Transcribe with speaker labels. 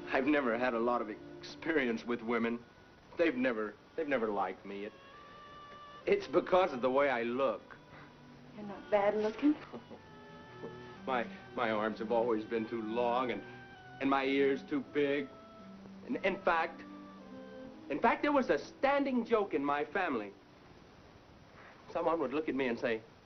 Speaker 1: I've never had a lot of experience with women. They've never liked me. It's because of the way I look.
Speaker 2: You're not bad looking.
Speaker 1: My arms have always been too long and my ears too big. And in fact, there was a standing joke in my family. Someone would look at me and say,